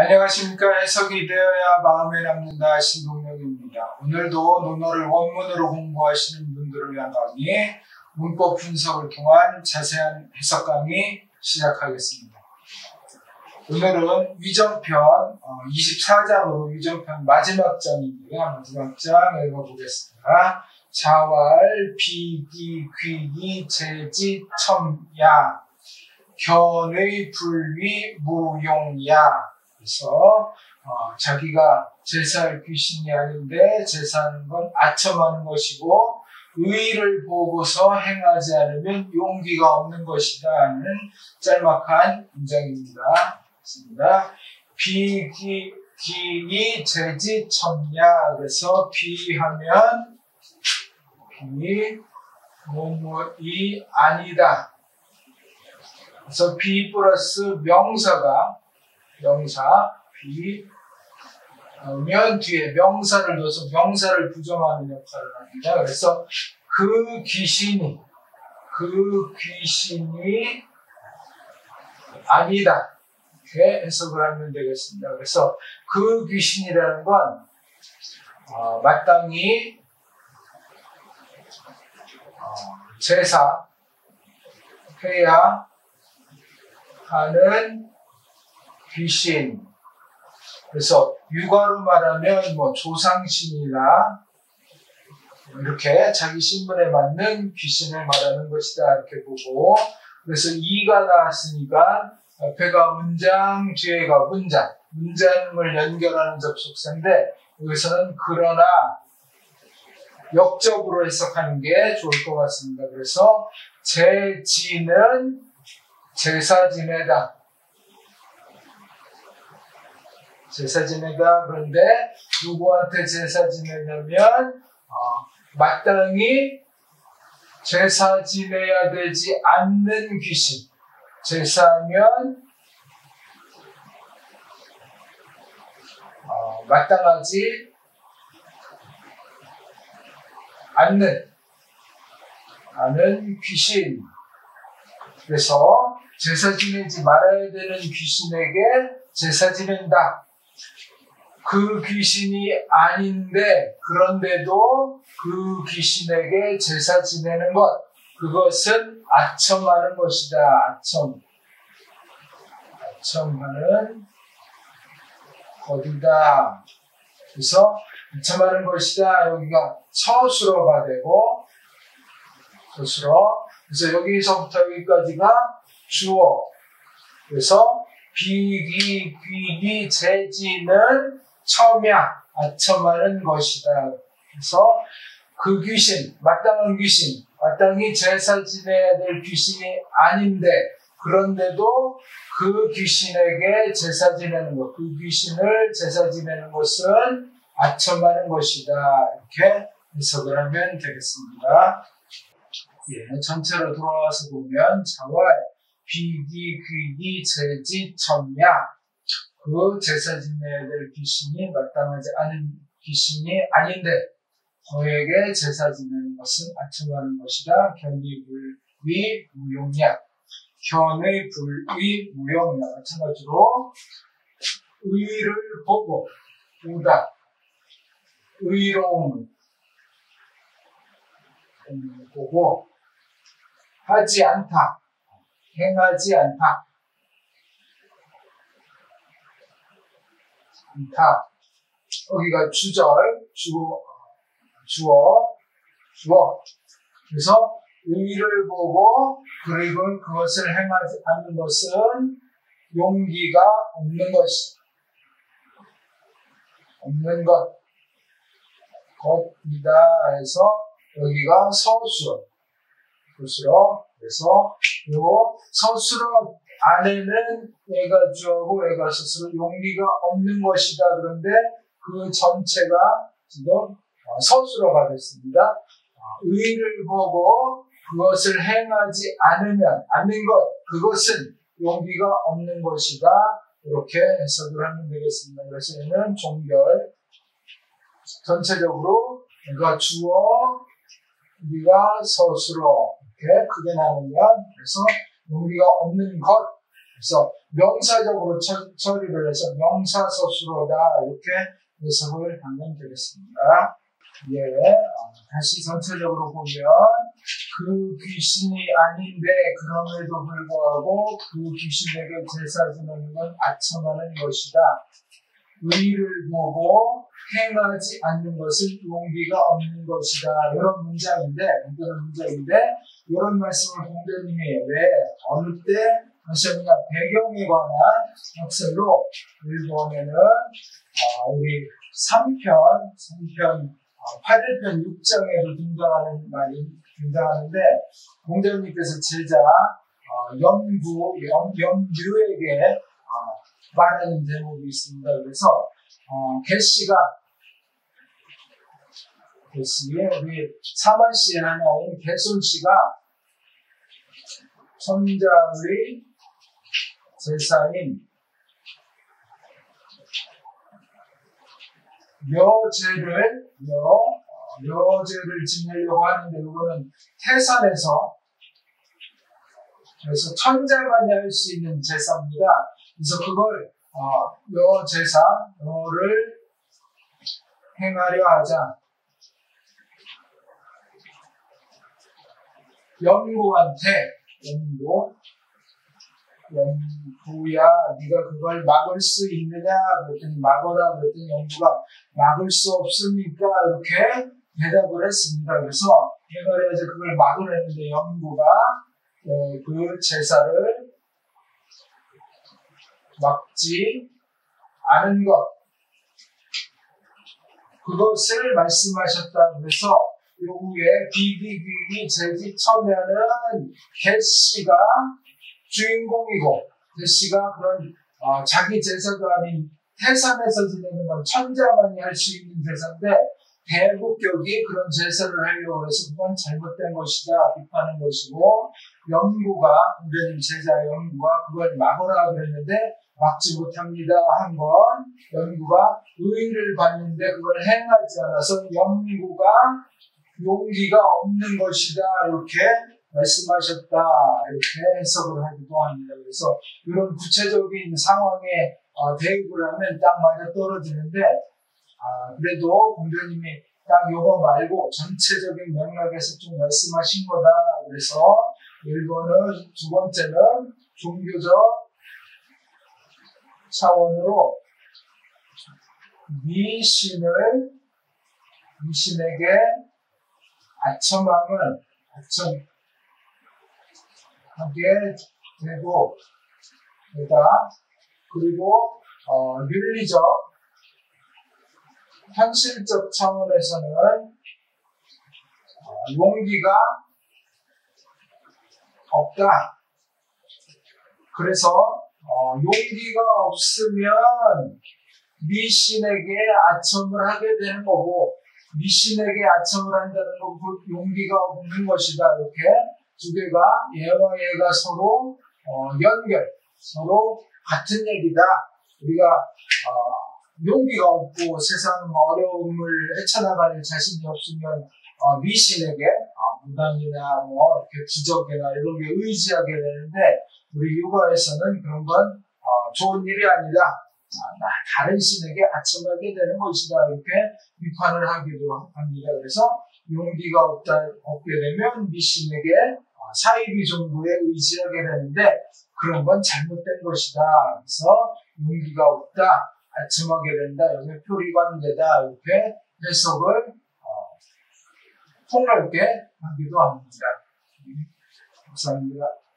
안녕하십니까. 해석이 되어야 마음에 남는다 신동혁입니다. 오늘도 논어를 원문으로 공부하시는 분들을 위한 강의, 문법 분석을 통한 자세한 해석 강의 시작하겠습니다. 오늘은 위정편 24장으로 위정편 마지막 장입니다. 마지막 장 읽어보겠습니다. 자왈, 비기, 귀기, 재지, 첨야, 견의, 불위, 무용야. 그래서 자기가 제사할 귀신이 아닌데 제사하는 건 아첨하는 것이고 의의를 보고서 행하지 않으면 용기가 없는 것이다 하는 짤막한 문장입니다. 비기, 기이, 재지, 첨야. 그래서 비하면 비, 뭐뭐이 아니다. 그래서 비 플러스 명사, 비, 면 뒤에 명사를 넣어서 명사를 부정하는 역할을 합니다. 그래서 그 귀신이 아니다. 이렇게 해석을 하면 되겠습니다. 그래서 그 귀신이라는 건 마땅히 제사해야 하는 귀신. 그래서 육아로 말하면 조상신이나 이렇게 자기 신분에 맞는 귀신을 말하는 것이다 이렇게 보고, 그래서 이가 나왔으니까 앞에가 문장, 뒤에가 문장을 연결하는 접속사인데 여기서는 그러나 역적으로 해석하는 게 좋을 것 같습니다. 그래서 제지는 제사 지내다. 그런데 누구한테 제사 지내냐면 마땅히 제사 지내야 되지 않는 귀신. 제사하면 마땅하지 않는 귀신. 그래서 제사 지내지 말아야 되는 귀신에게 제사 지낸다. 그 귀신이 아닌데 그런데도 그 귀신에게 제사 지내는 것, 그것은 아첨하는 것이다. 아첨하는 것이다. 그래서 아첨하는 것이다. 여기가 서술어가 되고 서술어. 그래서 여기서부터 여기까지가 주어. 그래서 비기, 귀기, 재지는 첨야, 아첨하는 것이다. 그래서 그 귀신, 마땅한 귀신, 마땅히 제사 지내야 될 귀신이 아닌데 그런데도 그 귀신에게 제사 지내는 것, 그 귀신을 제사 지내는 것은 아첨하는 것이다. 이렇게 해석을 하면 되겠습니다. 전체로 돌아와서 보면 자왈, 비기, 귀기, 재지, 첨야. 그 제사 지내야 될 귀신이 마땅하지 않은 귀신이 아닌데 그에게 제사 지내는 것은 아첨하는 것이다. 견의, 불위, 무용야. 견의, 불위, 무용야. 마찬가지로 의를 보고 보다. 의로움을 보고 하지 않다. 행하지 않다. 여기가 주절, 주어. 그래서 의를 보고 그리고 그것을 행하지 않는 것은 용기가 없는 것이다 해서 여기가 서술어. 그래서 요 서술어 안에는 얘가 주어고 얘가 서술어, 용기가 없는 것이다. 그런데 그 전체가 지금 서술어가 됐습니다. 의를 보고 그것을 행하지 않는 것, 그것은 용기가 없는 것이다. 이렇게 해석을 하면 되겠습니다. 그래서 얘는 종결. 전체적으로 얘가 주어, 여기가 서술어. 이렇게 크게 나누면, 그래서 용기가 없는 것, 그래서 명사적으로 처리를 해서 명사서술어다 이렇게 해석을 하면 되겠습니다. 예, 다시 전체적으로 보면 그 귀신이 아닌데 그럼에도 불구하고 그 귀신에게 제사 지내는 건 아첨하는 것이다. 의를 보고 행하지 않는 것은 용기가 없는 것이다. 이런 문장인데 이런 말씀을 공자님이 왜 어느 때 하셨느냐, 배경에 관한 학설로 일본에는 우리 3편 8일편 6장에도 등장하는데 공자님께서 제자 염류에게 말하는 제목이 있습니다. 그래서 우리 사만씨의 하나인 개손씨가 손자의 제사인 묘제를 지내려고 하는데 이거는 태산에서 그래서 천자만이 할 수 있는 제사입니다. 그래서 그걸 묘를 행하려 하자 염구야 네가 그걸 막을 수 있느냐 그랬더니 막어라 그랬더니 염구가 막을 수 없습니까 이렇게 대답을 했습니다. 그래서 행하려서 그걸 막으려는데 염구가 그 제사를 막지 않은 그것을 말씀하셨다. 그래서 요구에 비비귀기 제지처면은 개씨가 주인공이고 개씨가 그런 자기 제사가 아닌 태산에서 지내는 건 천자만이 할 수 있는 제사인데 대국격이 그런 제사를 하려고 해서 그건 잘못된 것이다 비판하는 것이고 공자님 제자 염구가 그걸 막으라 그랬는데 막지 못합니다 한 건 염구가 의의를 받는데 그걸 행하지 않아서 염구가 용기가 없는 것이다 이렇게 말씀하셨다 이렇게 해석을 하기도 합니다. 그래서 이런 구체적인 상황에 대입을 하면 딱 맞아 떨어지는데 그래도 공자님이 딱 요거 말고 전체적인 맥락에서 좀 말씀하신 거다. 그래서 1번은 두 번째는 종교적 차원으로 미신에게 아첨하게 되고 그리고 윤리적 현실적 차원에서는 용기가 없다. 그래서 용기가 없으면 미신에게 아첨을 하게 되는 거고 미신에게 아첨을 한다는 건 용기가 없는 것이다. 이렇게 두 개가 얘와 얘가 서로 서로 같은 얘기다. 우리가 용기가 없고 세상 어려움을 헤쳐나갈 자신이 없으면 미신에게 무당이나 이렇게 기적이나 이런 게 의지하게 되는데 우리 육아에서는 그런 건 좋은 일이 아니다. 다른 신에게 아첨하게 되는 것이다. 이렇게 비판을 하기도 합니다. 그래서 용기가 없게 되면 미신에게 사이비 정도에 의지하게 되는데 그런 건 잘못된 것이다. 그래서 용기가 없다. 아첨하게 된다. 여기 표리관계다. 이렇게 해석을 폭넓게 하기도 합니다. 감사합니다.